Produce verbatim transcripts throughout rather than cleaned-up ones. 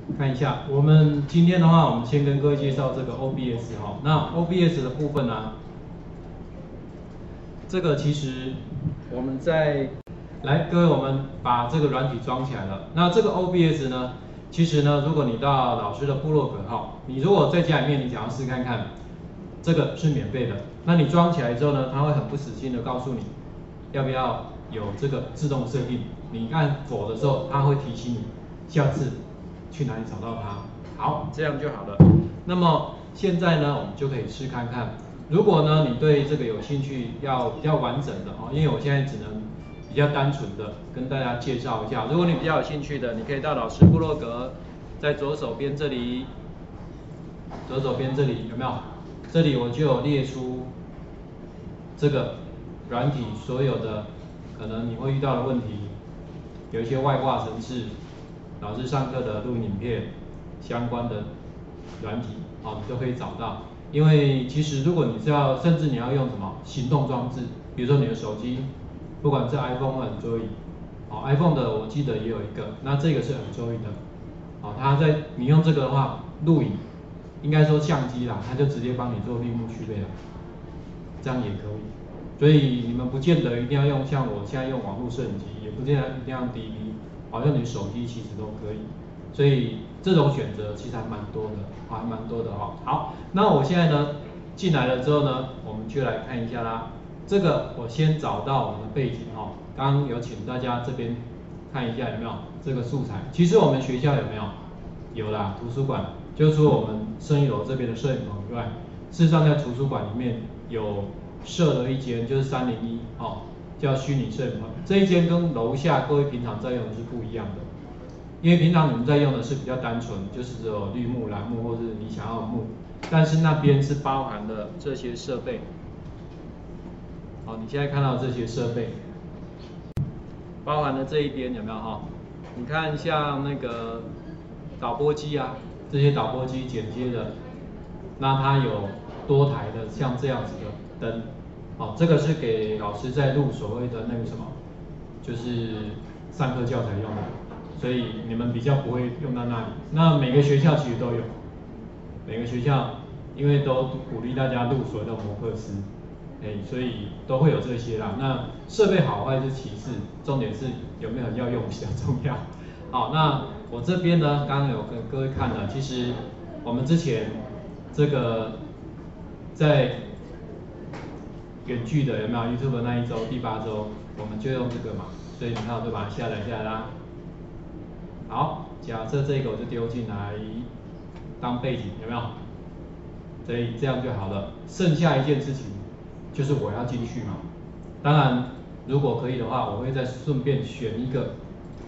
看一下，我们今天的话，我们先跟各位介绍这个 O B S 哈。那 O B S 的部分呢、啊，这个其实我们在来各位，我们把这个软体装起来了。那这个 O B S 呢，其实呢，如果你到老师的部落格哈，你如果在家里面你想要试看看，这个是免费的。那你装起来之后呢，它会很不死心的告诉你，要不要有这个自动设定。你按否的时候，它会提醒你下次去哪里找到它。好，这样就好了。那么现在呢，我们就可以试看看。如果呢，你对这个有兴趣，要比较完整的哦，因为我现在只能比较单纯的跟大家介绍一下。如果你比较有兴趣的，你可以到老师部落格，在左手边这里，左手边这里有没有？这里我就有列出这个软体所有的可能你会遇到的问题，有一些外挂程式，老师上课的录影片相关的软体，哦，你都可以找到。因为其实如果你是要，甚至你要用什么行动装置，比如说你的手机，不管是 iPhone 或 Android， 哦 ，iPhone 的我记得也有一个，那这个是 Android 的，哦，它在你用这个的话，录影，应该说相机啦，它就直接帮你做绿幕区别了，这样也可以。所以你们不见得一定要用像我现在用网络摄影机，也不见得一定要 D V， 好用你手机其实都可以。所以这种选择其实还蛮多的，还蛮多的哦。好，那我现在呢进来了之后呢，我们就来看一下啦。这个我先找到我们的背景哦，刚刚有请大家这边看一下有没有这个素材。其实我们学校有没有？有啦，图书馆。就除了我们生意楼这边的摄影棚以外，事实上在图书馆里面有设了一间，就是三零一哦，叫虚拟摄影棚。这一间跟楼下各位平常在用的是不一样的。因为平常你们在用的是比较单纯，就是只有绿幕、蓝幕或是你想要的幕，但是那边是包含了这些设备。好，你现在看到这些设备，包含了这一边有没有哈？你看像那个导播机啊，这些导播机剪接的，那它有多台的像这样子的灯，好，这个是给老师在录所谓的那个什么，就是上课教材用的。所以你们比较不会用到那里。那每个学校其实都有，每个学校因为都鼓励大家录所谓的摩克斯，哎，所以都会有这些啦。那设备好坏是其次，重点是有没有要用比较重要。好，那我这边呢，刚刚有跟各位看了，其实我们之前这个在远距的有没有 YouTube 那一周第八周，我们就用这个嘛，所以你看我就把它下载下来啦。好，假设这个我就丢进来当背景，有没有？所以这样就好了。剩下一件事情就是我要进去嘛。当然，如果可以的话，我会再顺便选一个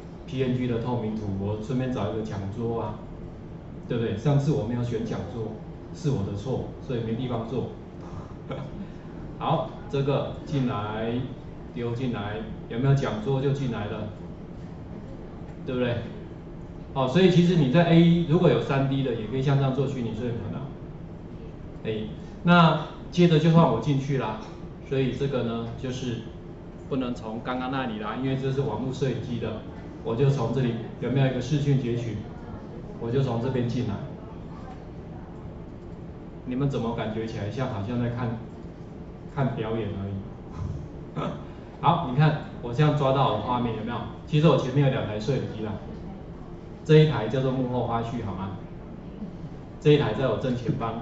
P N G 的透明图，我顺便找一个讲桌啊，对不对？上次我没有选讲桌，是我的错，所以没地方坐。好，这个进来丢进来，有没有讲桌就进来了，对不对？哦，所以其实你在 A 一 如果有 三 D 的，也可以像这样做虚拟摄影棚啊。哎，那接着就换我进去啦。所以这个呢，就是不能从刚刚那里啦，因为这是网络摄影机的，我就从这里有没有一个视讯截取，我就从这边进来。你们怎么感觉起来像好像在看看表演而已？好，你看我这样抓到我的画面有没有？其实我前面有两台摄影机啦。这一台叫做幕后花絮，好吗？这一台在我正前方，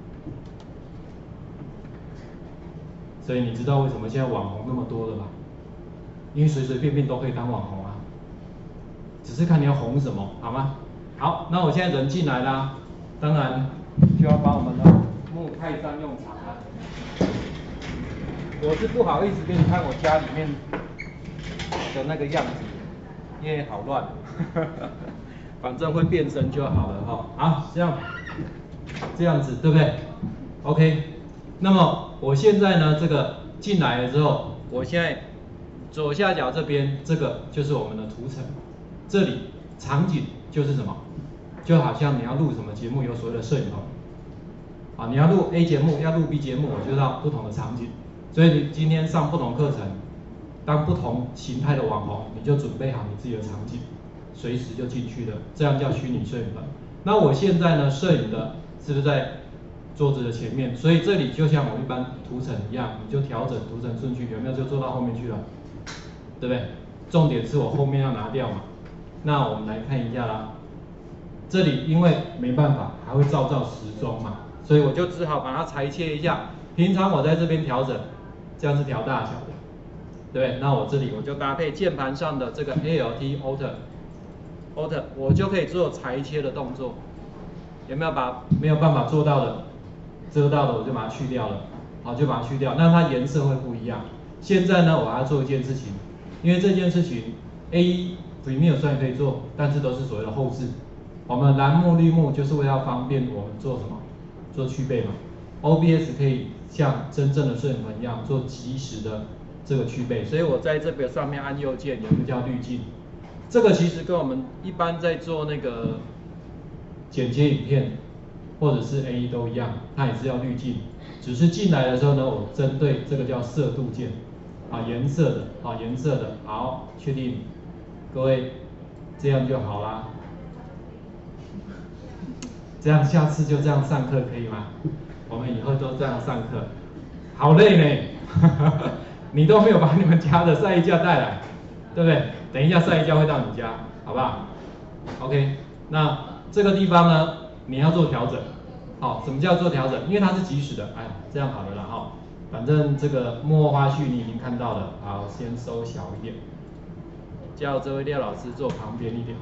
所以你知道为什么现在网红那么多了吧？因为随随便便都可以当网红啊，只是看你要红什么，好吗？好，那我现在人进来啦，当然就要把我们的幕派上用场了。我是不好意思给你看我家里面的那个样子，因为好乱。反正会变身就好了哈。好，这样这样子对不对 ？OK。那么我现在呢，这个进来了之后，我现在左下角这边这个就是我们的图层，这里场景就是什么？就好像你要录什么节目，有所谓的摄影棚。啊，你要录 A 节目，要录 B 节目，我就到不同的场景。所以你今天上不同课程，当不同形态的网红，你就准备好你自己的场景。 随时就进去了，这样叫虚拟摄影棚。那我现在呢，摄影的是不是在桌子的前面？所以这里就像我一般图层一样，你就调整图层顺序，有没有就做到后面去了？对不对？重点是我后面要拿掉嘛。那我们来看一下啦。这里因为没办法，还会照照时钟嘛，所以我就只好把它裁切一下。平常我在这边调整，这样是调大小的，对不对？那我这里我就搭配键盘上的这个 A L T Alt，Alt 我就可以做裁切的动作。有没有把没有办法做到的遮到的，我就把它去掉了，好，就把它去掉，那它颜色会不一样。现在呢，我要做一件事情，因为这件事情 A 一 Premiere 虽然可以做，但是都是所谓的后置。我们蓝幕、绿幕就是为了方便我们做什么？做去背嘛。O B S 可以像真正的摄影棚一样做即时的这个去背，所以我在这个上面按右键，有一个叫滤镜。这个其实跟我们一般在做那个剪接影片或者是 A E 都一样，它也是要滤镜，只是进来的时候呢，我针对这个叫色度键，啊颜色的，啊颜色的，好，确定，各位这样就好啦。这样下次就这样上课可以吗？我们以后都这样上课，好累呢，你都没有把你们家的晒衣架带来，对不对？等一下晒衣架会到你家，好不好 ？OK， 那这个地方呢，你要做调整。好，什么叫做调整？因为它是即时的，哎，这样好了啦哈。反正这个幕后花絮你已经看到了，好，先收小一点，叫这位廖老师坐旁边一点。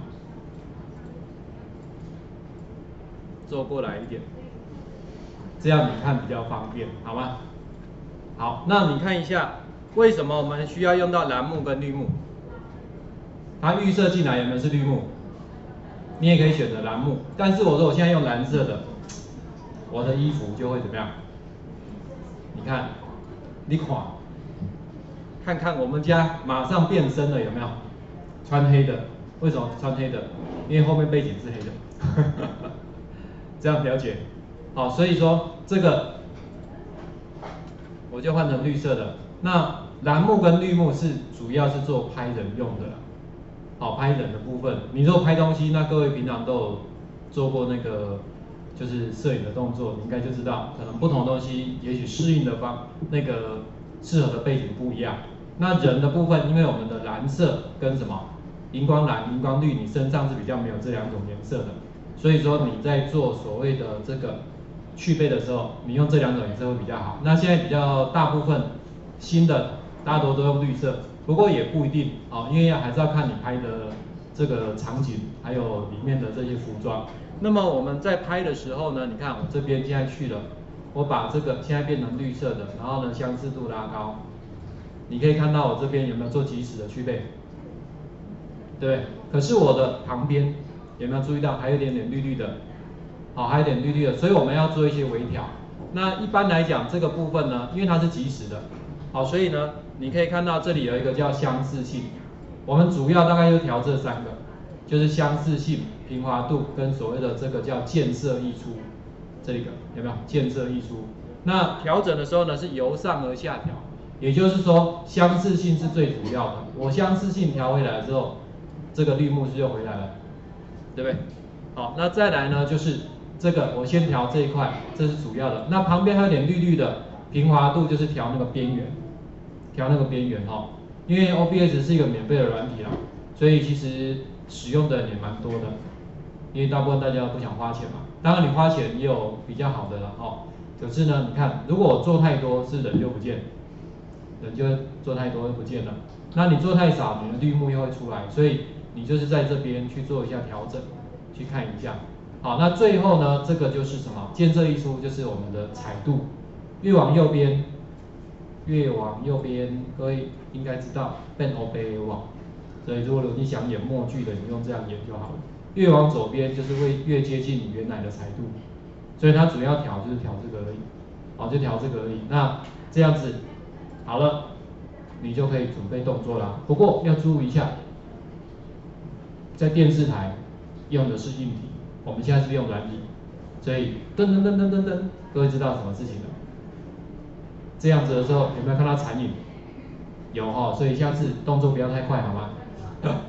坐过来一点，这样你看比较方便，好吗？好，那你看一下，为什么我们需要用到蓝幕跟绿幕？它预设进来有没有是绿幕？你也可以选择蓝幕，但是我说我现在用蓝色的，我的衣服就会怎么样？你看，你看，看看我们家马上变身了，有没有？穿黑的，为什么穿黑的？因为后面背景是黑的。这样了解，好，所以说这个我就换成绿色的。那蓝幕跟绿幕是主要是做拍人用的啦，好，拍人的部分。你如果拍东西，那各位平常都有做过那个就是摄影的动作，你应该就知道，可能不同的东西也许适应的方那个适合的背景不一样。那人的部分，因为我们的蓝色跟什么荧光蓝、荧光绿，你身上是比较没有这两种颜色的。所以说你在做所谓的这个去背的时候，你用这两种颜色会比较好。那现在比较大部分新的大多都用绿色，不过也不一定哦，因为还是要看你拍的这个场景，还有里面的这些服装。那么我们在拍的时候呢，你看我这边现在去了，我把这个现在变成绿色的，然后呢相似度拉高，你可以看到我这边有没有做即时的去背，对不对？可是我的旁边。有没有注意到还有一点点绿绿的？好，还有点绿绿的，所以我们要做一些微调。那一般来讲，这个部分呢，因为它是即时的，好，所以呢，你可以看到这里有一个叫相似性。我们主要大概就调这三个，就是相似性、平滑度跟所谓的这个叫渐色溢出，这个有没有渐色溢出？那调整的时候呢，是由上而下调，也就是说相似性是最主要的。我相似性调回来之后，这个绿幕是就回来了。对不对？好，那再来呢，就是这个我先调这一块，这是主要的。那旁边还有点绿绿的，平滑度就是调那个边缘，调那个边缘哈。因为 O B S 是一个免费的软体啦，所以其实使用的人也蛮多的。因为大部分大家不想花钱嘛，当然你花钱也有比较好的了哈。可是呢，你看如果我做太多，是人就不见，人就做太多就不见了。那你做太少，你的绿幕又会出来，所以。你就是在这边去做一下调整，去看一下。好，那最后呢，这个就是什么？渐色溢出就是我们的彩度，越往右边，越往右边，各位应该知道变欧贝往。所以如果你想演默剧的，你用这样演就好了。越往左边就是会越接近你原来的彩度，所以它主要调就是调这个而已，好，就调这个而已。那这样子好了，你就可以准备动作啦。不过要注意一下。在电视台用的是硬体，我们现在是用软体，所以噔噔噔噔噔噔，各位知道什么事情了？这样子的时候有没有看到残影？有哈、哦，所以下次动作不要太快，好吗？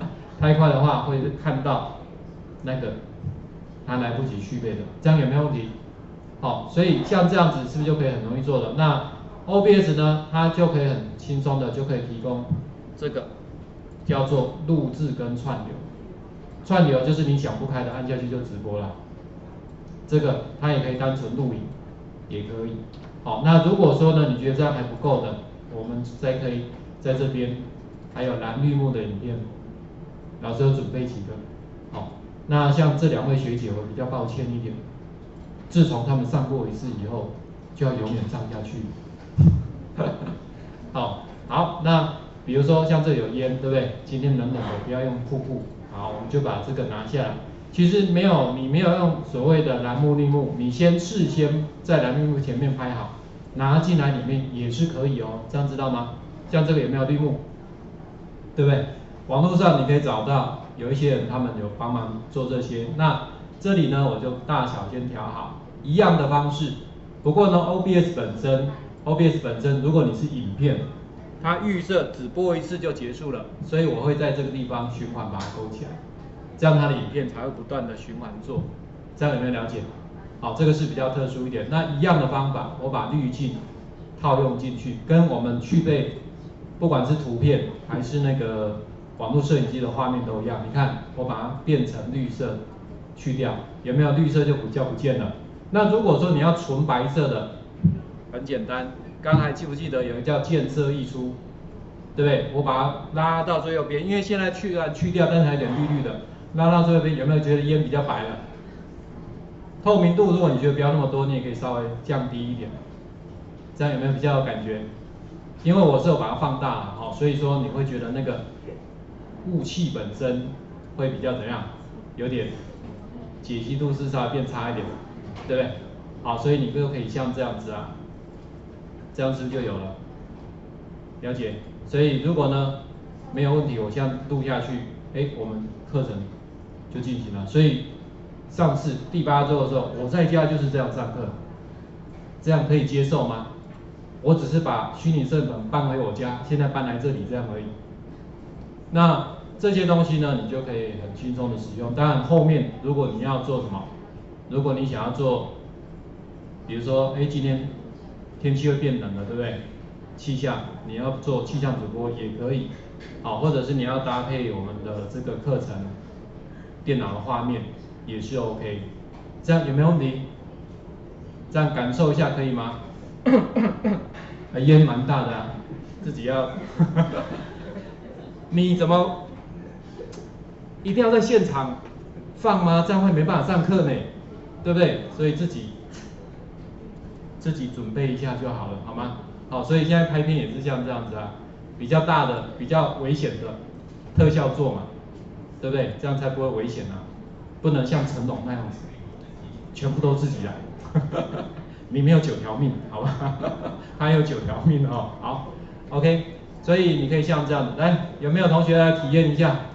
太快的话会看到那个它来不及续备的，这样有没有问题？好，所以像这样子是不是就可以很容易做的？那 O B S 呢，它就可以很轻松的就可以提供这个叫做录制跟串流。串流就是你想不开的按下去就直播了，这个它也可以单纯录影，也可以。好，那如果说呢你觉得这样还不够的，我们再可以在这边还有蓝绿幕的影片，老师有准备几个。好，那像这两位学姐，我比较抱歉一点，自从他们上过一次以后，就要永远上下去。好，好，那比如说像这有烟，对不对？今天冷冷的，不要用瀑布。好，我们就把这个拿下来。其实没有，你没有用所谓的蓝幕绿幕，你先事先在蓝绿幕前面拍好，拿进来里面也是可以哦，这样知道吗？像这个有没有绿幕？对不对？网络上你可以找到有一些人他们有帮忙做这些。那这里呢，我就大小先调好，一样的方式。不过呢 ，O B S 本身 ，O B S 本身，如果你是影片，它预设只播一次就结束了，所以我会在这个地方循环把它勾起来，这样它的影片才会不断的循环做。这样有没有了解？好，这个是比较特殊一点。那一样的方法，我把滤镜套用进去，跟我们去备，不管是图片还是那个网络摄影机的画面都一样。你看，我把它变成绿色，去掉，有没有绿色就比较不见了？那如果说你要纯白色的，很简单，刚才记不记得有一个叫渐色溢出，对不对？我把它拉到最右边，因为现在去了去掉，但是还有点绿绿的，拉到最右边，有没有觉得烟比较白了？透明度如果你觉得不要那么多，你也可以稍微降低一点，这样有没有比较有感觉？因为我是有把它放大了，好，所以说你会觉得那个雾气本身会比较怎样？有点解析度是稍微变差一点，对不对？好，所以你就可以像这样子啊，这样是不是就有了？了解？所以如果呢没有问题，我这样录下去，哎，我们课程就进行了。所以上次第八周的时候，我在家就是这样上课，这样可以接受吗？我只是把虚拟摄影棚搬回我家，现在搬来这里这样而已。那这些东西呢，你就可以很轻松的使用。当然后面如果你要做什么，如果你想要做，比如说，哎，今天天气会变冷了，对不对？气象，你要做气象主播也可以，好，或者是你要搭配我们的这个课程，电脑的画面也是 OK。这样有没有问题？这样感受一下可以吗？烟蛮大的啊，自己要。你怎么一定要在现场放吗？这样会没办法上课呢，对不对？所以自己自己准备一下就好了，好吗？好，所以现在拍片也是像这样子啊，比较大的、比较危险的特效做嘛，对不对？这样才不会危险啊，不能像成龙那样子，全部都自己来。你没有九条命，好吧？他有九条命哦。好 ，OK， 所以你可以像这样子，来，有没有同学来体验一下？